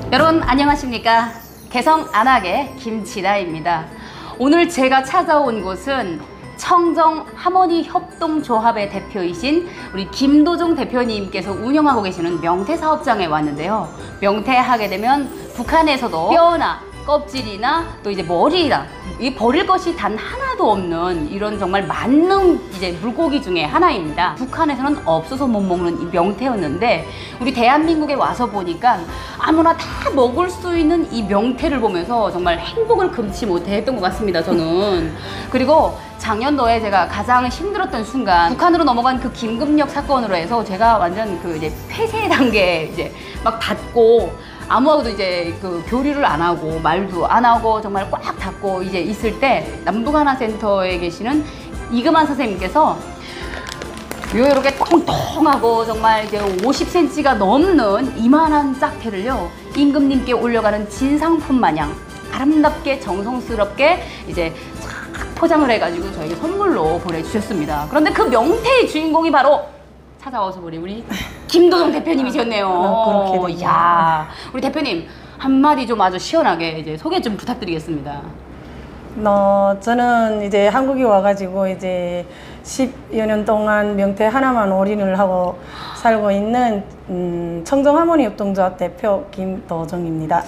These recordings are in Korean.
여러분 안녕하십니까? 개성 안악의 김진아입니다. 오늘 제가 찾아온 곳은 청정 하모니 협동조합의 대표이신 우리 김도종 대표님께서 운영하고 계시는 명태 사업장에 왔는데요. 명태 하게 되면 북한에서도 뼈나 껍질이나 또 이제 머리나 이 버릴 것이 단 하나도 없는 이런 정말 만능 이제 물고기 중에 하나입니다. 북한에서는 없어서 못 먹는 이 명태였는데 우리 대한민국에 와서 보니까 아무나 다 먹을 수 있는 이 명태를 보면서 정말 행복을 금치 못했던 것 같습니다, 저는. 그리고 작년도에 제가 가장 힘들었던 순간 북한으로 넘어간 그 김금역 사건으로 해서 제가 완전 그 이제 폐쇄 단계에 이제 막 닫고 아무하고도 이제 그 교류를 안 하고 말도 안 하고 정말 꽉 닫고 이제 있을 때 남북하나센터에 계시는 이금환 선생님께서 이렇게 통통하고 정말 이제 50cm가 넘는 이만한 짝패를요 임금님께 올려가는 진상품 마냥 아름답게 정성스럽게 이제 쫙 포장을 해가지고 저에게 선물로 보내주셨습니다. 그런데 그 명태의 주인공이 바로 찾아와서 우리 김도종 대표님이셨네요. 그렇게 이야, 우리 대표님 한마디 좀 아주 시원하게 이제 소개 좀 부탁드리겠습니다. 저는 이제 한국에 와가지고 이제 10여 년 동안 명태 하나만 올인을 하고 살고 있는 청정 하모니 협동조합 대표 김도종입니다.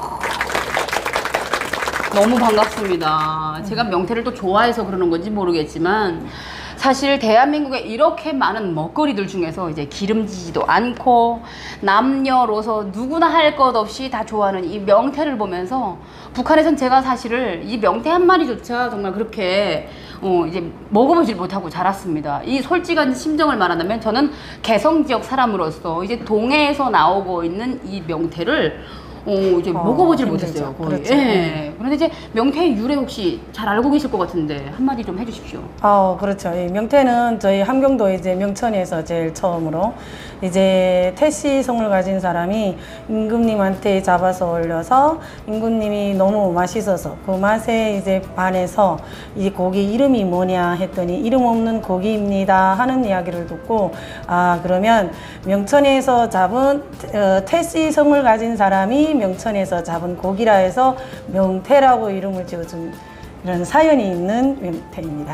너무 반갑습니다. 제가 명태를 또 좋아해서 그러는 건지 모르겠지만 사실 대한민국에 이렇게 많은 먹거리들 중에서 이제 기름지지도 않고 남녀로서 누구나 할 것 없이 다 좋아하는 이 명태를 보면서 북한에선 제가 사실을 이 명태 한 마리조차 정말 그렇게 이제 먹어보질 못하고 자랐습니다. 이 솔직한 심정을 말한다면 저는 개성 지역 사람으로서 이제 동해에서 나오고 있는 이 명태를 이제 먹어보질 못했어요. 거의. 그렇죠. 예. 그런데 이제 명태의 유래 혹시 잘 알고 계실 것 같은데 한마디 좀 해주십시오. 그렇죠. 이 명태는 저희 함경도 이제 명천에서 제일 처음으로 이제 태씨성을 가진 사람이 임금님한테 잡아서 올려서 임금님이 너무 맛있어서 그 맛에 이제 반해서 이 고기 이름이 뭐냐 했더니 이름 없는 고기입니다 하는 이야기를 듣고 그러면 명천에서 잡은 태씨성을 가진 사람이 명천에서 잡은 고기라 해서 명태라고 이름을 지어준 이런 사연이 있는 명태입니다.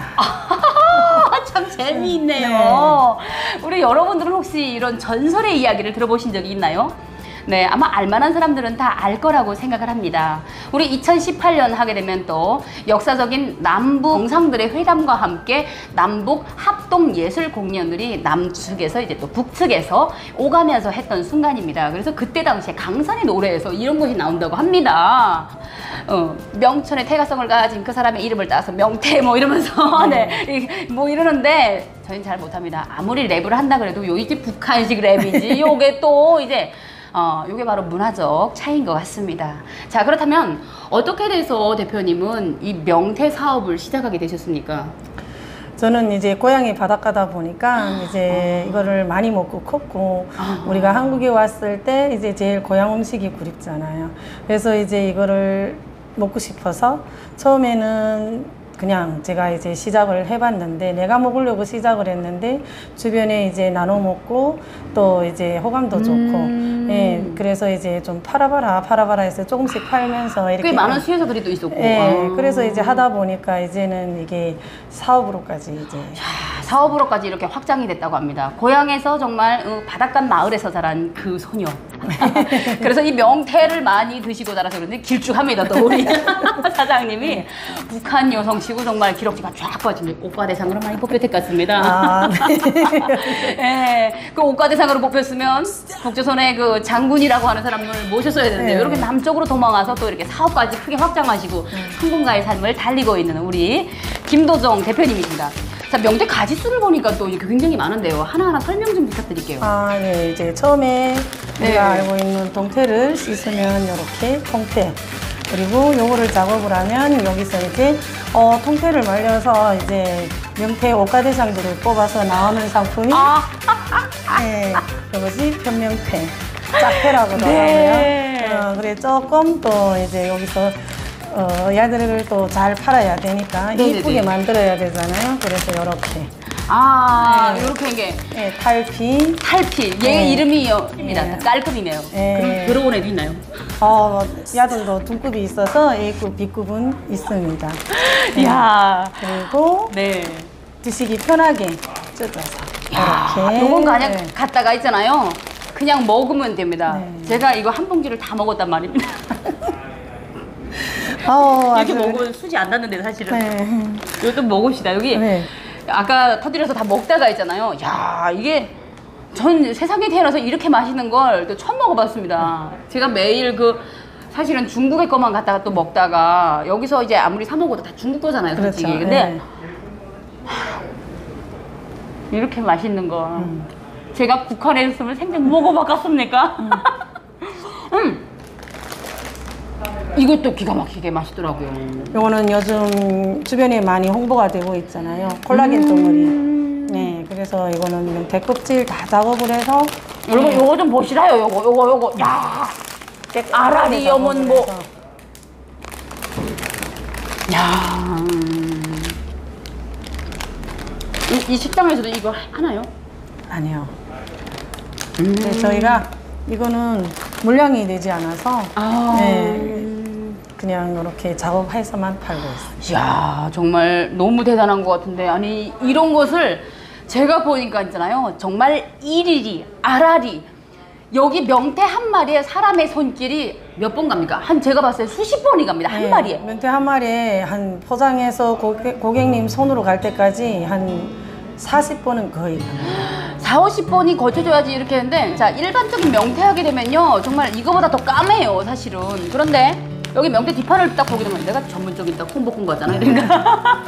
참 재미있네요. 네. 우리 여러분들은 혹시 이런 전설의 이야기를 들어보신 적이 있나요? 네, 아마 알만한 사람들은 다 알 거라고 생각을 합니다. 우리 2018년 하게 되면 또 역사적인 남북 정상들의 회담과 함께 남북 합동 예술 공연들이 남측에서 이제 또 북측에서 오가면서 했던 순간입니다. 그래서 그때 당시에 강산의 노래에서 이런 것이 나온다고 합니다. 명천의 태가성을 가진 그 사람의 이름을 따서 명태 뭐 이러면서 네, 뭐 이러는데 저희는 잘 못합니다. 아무리 랩을 한다 그래도 요 이제 북한식 랩이지 요게 또 이제 요게 바로 문화적 차이인 것 같습니다. 자, 그렇다면 어떻게 돼서 대표님은 이 명태 사업을 시작하게 되셨습니까? 저는 이제 고향이 바닷가다 보니까 이제 이거를 많이 먹고 컸고 우리가 한국에 왔을 때 이제 제일 고향 음식이 구립잖아요. 그래서 이제 이거를 먹고 싶어서 처음에는 그냥 제가 이제 시작을 해봤는데 내가 먹으려고 시작을 했는데 주변에 이제 나눠 먹고 또 이제 호감도 좋고 예, 그래서 이제 좀 팔아봐라 해서 조금씩 팔면서 이렇게 꽤 많은 수혜자들이 또 있었고 예, 그래서 이제 하다 보니까 이제는 이게 사업으로까지 이제 사업으로까지 이렇게 확장이 됐다고 합니다. 고향에서 정말 바닷가 마을에서 자란 그 소녀. 그래서 이 명태를 많이 드시고 자라서 그런데 길쭉합니다. 또 우리 사장님이 북한 여성치고 정말 기럭지가 쫙 빠진 옥과대상으로 많이 뽑힐 것 같습니다. 네, 그 옥과대상으로 뽑혔으면 국조선의 그 장군이라고 하는 사람을 모셨어야 되는데 네. 이렇게 남쪽으로 도망와서 또 이렇게 사업까지 크게 확장하시고 성공가의 삶을 달리고 있는 우리 김도종 대표님이십니다. 자, 명태 가지수를 보니까 또 이렇게 굉장히 많은데요. 하나하나 설명 좀 부탁드릴게요. 네. 이제 처음에 우리가 알고 있는 동태를 씻으면 이렇게 통태. 그리고 요거를 작업을 하면 여기서 이제 통태를 말려서 이제 명태 옥가대상들을 뽑아서 나오는 상품이 네, 이것이 편명태, 짝패라고도 하고요. 그래 조금 또 이제 여기서 야들을 또 잘 팔아야 되니까 이쁘게 만들어야 되잖아요. 그래서 이렇게 이렇게 이게 탈피. 얘 이름이입니다. 깔끔이네요. 그럼 들어온 애도 있나요? 야들도 등급이 있어서 A급, B급은 있습니다. 이야. 그리고 네. 드시기 편하게 뜯어서 이렇게. 요건 그냥 네. 갖다가 있잖아요. 그냥 먹으면 됩니다. 네. 제가 이거 한 봉지를 다 먹었단 말입니다. 이렇게 아주. 먹으면 수지 안 났는데 사실은. 네. 이것도 먹읍시다. 여기 네. 아까 터뜨려서 다 먹다가 있잖아요. 야, 이게 전 세상에 태어나서 이렇게 맛있는 걸 또 처음 먹어봤습니다. 제가 매일 사실은 중국의 것만 갖다가 또 먹다가 여기서 이제 아무리 사 먹어도 다 중국 거잖아요, 솔직히. 그렇죠. 근데 네. 이렇게 맛있는 거 제가 북한에 있으면 생전 먹어봤겠습니까? 이것도 기가 막히게 맛있더라고요. 요거는 요즘 주변에 많이 홍보가 되고 있잖아요. 콜라겐 덩어리. 네, 그래서 이거는 대껍질 다 작업을 해서 여러분 요거 좀 보시라요. 요거. 야, 아라리 염은 뭐. 야, 이 식당에서도 이거 하나요? 아니요. 네, 저희가 이거는 물량이 되지 않아서 네, 그냥 이렇게 작업해서만 팔고 있어요. 이야, 정말 너무 대단한 것 같은데. 아니, 이런 것을 제가 보니까 있잖아요. 정말 일일이, 아라리. 여기 명태 한 마리에 사람의 손길이 몇 번 갑니까? 제가 봤을 때 수십 번이 갑니다. 한 네, 마리에. 명태 한 마리에 한 포장해서 고객님 손으로 갈 때까지 한 40번은 거의 갑니다. 4, 50번이 거쳐줘야지 이렇게 했는데, 자, 일반적인 명태 하게 되면요. 정말 이거보다 더 까매요, 사실은. 그런데 여기 명태 뒷판을 딱 보게 되면 내가 전문적인 딱 홍보 공부하잖아. 그러니까.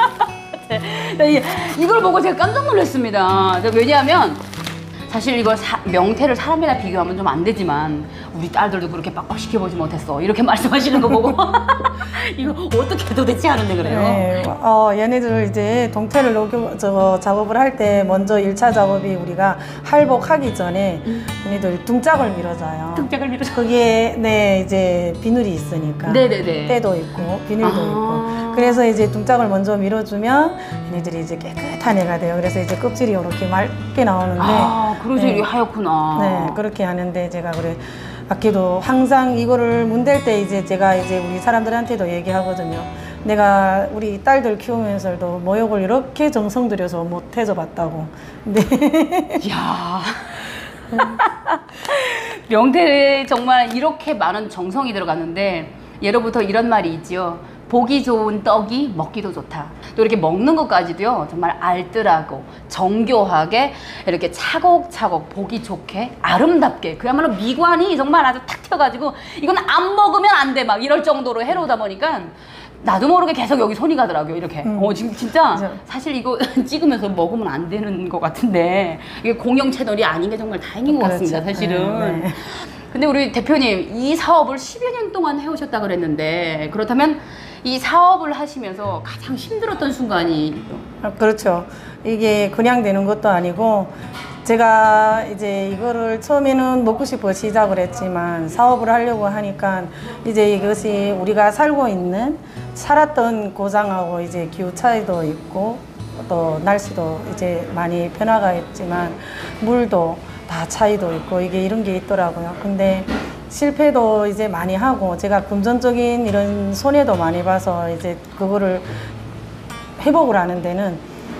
이걸 보고 제가 깜짝 놀랐습니다. 왜냐하면 사실 이걸 명태를 사람이나 비교하면 좀 안 되지만 우리 딸들도 그렇게 빡빡 시켜보지 못했어. 이렇게 말씀하시는 거 보고 이거 어떻게 도대체 하는데 그래요? 네, 얘네들 이제 동태를 작업을 할 때 먼저 1차 작업이 우리가 할복하기 전에 얘네들 등짝을 밀어줘요. 등짝을 밀어줘. 거기에 네 이제 비늘이 있으니까 네네네. 때도 있고 비늘도 있고 그래서 이제 등짝을 먼저 밀어주면 얘네들이 이제 깨끗한 애가 돼요. 그래서 이제 껍질이 이렇게 맑게 나오는데 그러죠. 네. 이게 하얗구나. 네, 그렇게 하는데 제가 그래 밖에도 항상 이거를 문댈 때 이제 제가 이제 우리 사람들한테도 얘기하거든요. 내가 우리 딸들 키우면서도 모욕을 이렇게 정성 들여서 못 해줘 봤다고. 근데 이야. 명태에 정말 이렇게 많은 정성이 들어갔는데 예로부터 이런 말이 있지요. 보기 좋은 떡이 먹기도 좋다. 또 이렇게 먹는 것까지도요, 정말 알뜰하고 정교하게 이렇게 차곡차곡 보기 좋게 아름답게 그야말로 미관이 정말 아주 탁 튀어가지고 이건 안 먹으면 안 돼 막 이럴 정도로 해로우다 보니까 나도 모르게 계속 여기 손이 가더라고요. 이렇게. 지금 진짜 그죠. 사실 이거 찍으면서 먹으면 안 되는 것 같은데 이게 공영 채널이 아닌 게 정말 다행인 것 그렇죠. 같습니다. 사실은. 네, 네. 근데 우리 대표님 이 사업을 10여 년 동안 해오셨다 그랬는데 그렇다면 이 사업을 하시면서 가장 힘들었던 순간이 그렇죠. 이게 그냥 되는 것도 아니고 제가 이제 이거를 처음에는 먹고 싶어 시작을 했지만 사업을 하려고 하니까 이제 이것이 우리가 살았던 고장하고 이제 기후 차이도 있고 또 날씨도 이제 많이 변화가 있지만 물도 다 차이도 있고 이게 이런 게 있더라고요. 근데 실패도 이제 많이 하고 제가 금전적인 이런 손해도 많이 봐서 이제 그거를 회복을 하는 데는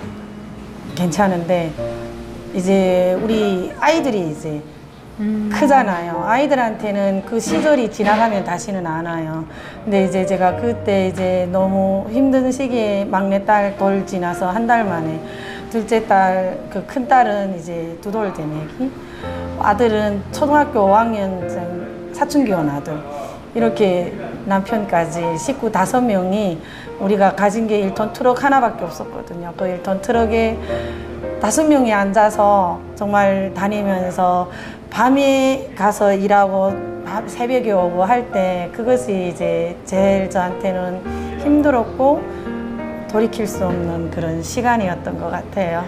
괜찮은데 이제 우리 아이들이 이제 크잖아요. 아이들한테는 그 시절이 지나가면 다시는 안 와요. 근데 이제 제가 그때 이제 너무 힘든 시기에 막내딸 돌 지나서 한 달 만에 둘째 딸, 그 큰 딸은 이제 2돌 되내기, 아들은 초등학교 5학년생 사춘기 온 아들, 이렇게 남편까지 식구 5명이 우리가 가진 게 1톤 트럭 하나밖에 없었거든요. 그 1톤 트럭에 5명이 앉아서 정말 다니면서 밤에 가서 일하고 새벽에 오고 할 때 그것이 이제 제일 저한테는 힘들었고 돌이킬 수 없는 그런 시간이었던 것 같아요.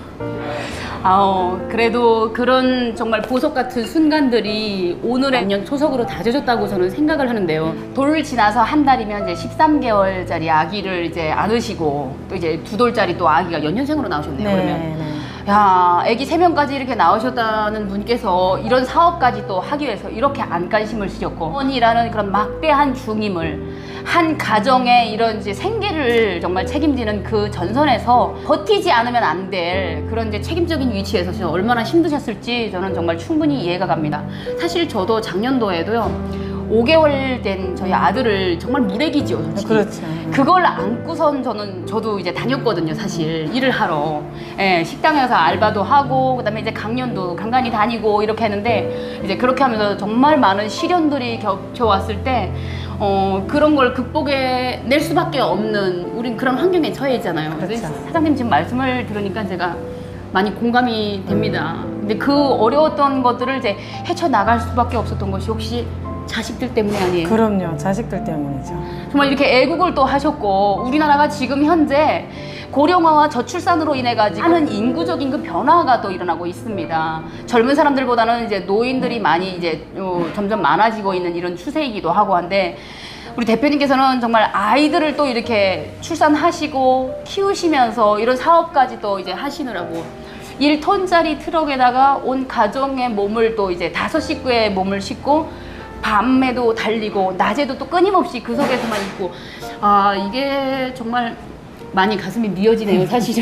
그래도 그런 정말 보석 같은 순간들이 오늘의 년 초석으로 다져졌다고 저는 생각을 하는데요. 돌 지나서 한 달이면 이제 13개월짜리 아기를 이제 안으시고 또 이제 2돌짜리 또 아기가 연년생으로 나오셨네요. 그러면. 네. 야, 애기 3명까지 이렇게 나오셨다는 분께서 이런 사업까지 또 하기 위해서 이렇게 안간힘을 쓰셨고, 어머니라는 그런 막대한 중임을 한 가정의 이런 이제 생계를 정말 책임지는 그 전선에서 버티지 않으면 안 될 그런 이제 책임적인 위치에서 진짜 얼마나 힘드셨을지 저는 정말 충분히 이해가 갑니다. 사실 저도 작년도에도요, 5개월 된 저희 아들을 정말 무래기죠, 솔직히. 그렇죠. 그걸 안고선 저도 이제 다녔거든요, 사실. 일을 하러. 예, 식당에서 알바도 하고, 그 다음에 이제 강연도 간간히 다니고 이렇게 했는데, 이제 그렇게 하면서 정말 많은 시련들이 겹쳐왔을 때, 그런 걸 극복해 낼 수밖에 없는, 우린 그런 환경에 처해 있잖아요. 그렇죠. 사장님 지금 말씀을 들으니까 제가 많이 공감이 됩니다. 근데 그 어려웠던 것들을 이제 헤쳐나갈 수밖에 없었던 것이 혹시 자식들 때문에 아니에요? 그럼요. 자식들 때문이죠. 정말 이렇게 애국을 또 하셨고, 우리나라가 지금 현재 고령화와 저출산으로 인해 가지고 하는 인구적인 그 변화가 또 일어나고 있습니다. 젊은 사람들보다는 이제 노인들이 많이 이제 점점 많아지고 있는 이런 추세이기도 하고 한데, 우리 대표님께서는 정말 아이들을 또 이렇게 출산하시고 키우시면서 이런 사업까지 또 이제 하시느라고 1톤짜리 트럭에다가 온 가정의 몸을 또 이제 5식구의 몸을 싣고 밤에도 달리고 낮에도 또 끊임없이 그 속에서만 있고, 아, 이게 정말 많이 가슴이 미어지네요, 사실은.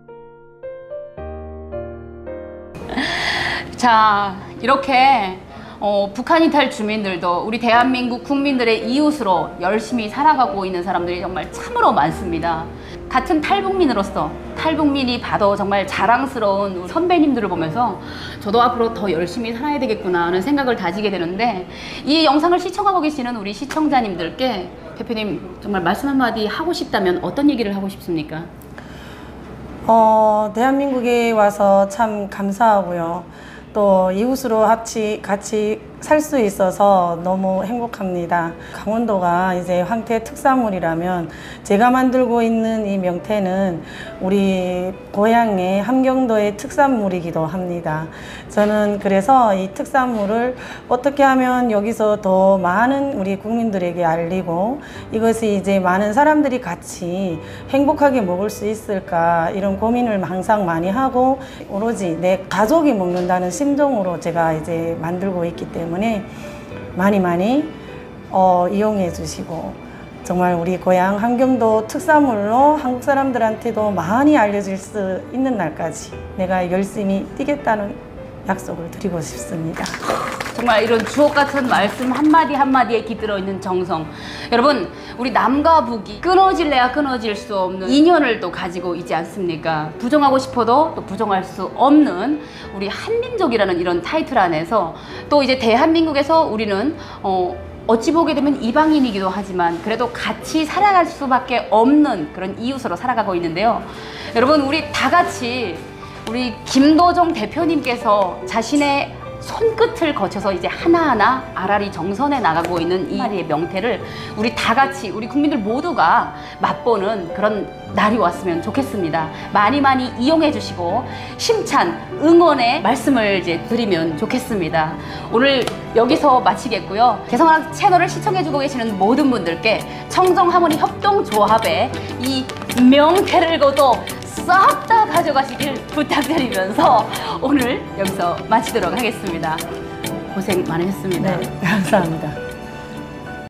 자, 이렇게 북한 이탈 주민들도 우리 대한민국 국민들의 이웃으로 열심히 살아가고 있는 사람들이 정말 참으로 많습니다. 같은 탈북민으로서 탈북민이 봐도 정말 자랑스러운 우리 선배님들을 보면서 저도 앞으로 더 열심히 살아야 되겠구나 하는 생각을 다지게 되는데, 이 영상을 시청하고 계시는 우리 시청자님들께 대표님 정말 말씀 한마디 하고 싶다면 어떤 얘기를 하고 싶습니까? 대한민국에 와서 참 감사하고요. 또 이웃으로 같이 살 수 있어서 너무 행복합니다. 강원도가 이제 황태 특산물이라면 제가 만들고 있는 이 명태는 우리 고향의 함경도의 특산물이기도 합니다. 저는 그래서 이 특산물을 어떻게 하면 여기서 더 많은 우리 국민들에게 알리고 이것이 이제 많은 사람들이 같이 행복하게 먹을 수 있을까, 이런 고민을 항상 많이 하고 오로지 내 가족이 먹는다는 심정으로 제가 이제 만들고 있기 때문에 많이 이용해 주시고, 정말 우리 고향 함경도 특산물로 한국 사람들한테도 많이 알려질 수 있는 날까지 내가 열심히 뛰겠다는 약속을 드리고 싶습니다. 정말 이런 주옥 같은 말씀 한마디 한마디에 깃들어 있는 정성. 여러분, 우리 남과 북이 끊어질래야 끊어질 수 없는 인연을 또 가지고 있지 않습니까? 부정하고 싶어도 또 부정할 수 없는 우리 한민족이라는 이런 타이틀 안에서 또 이제 대한민국에서 우리는 어찌 보게 되면 이방인이기도 하지만 그래도 같이 살아갈 수밖에 없는 그런 이웃으로 살아가고 있는데요. 여러분, 우리 다 같이 우리 김도종 대표님께서 자신의 손끝을 거쳐서 이제 하나하나 알알이 정선해 나가고 있는 이 마리의 명태를 우리 다 같이, 우리 국민들 모두가 맛보는 그런 날이 왔으면 좋겠습니다. 많이 이용해 주시고 힘찬 응원의 말씀을 이제 드리면 좋겠습니다. 오늘 여기서 마치겠고요. 개성하나 채널을 시청해 주고 계시는 모든 분들께 청정하모니 협동조합의 이 명태를 거둬 싹 다 가져가시길 부탁드리면서 오늘 여기서 마치도록 하겠습니다. 고생 많으셨습니다. 네, 감사합니다.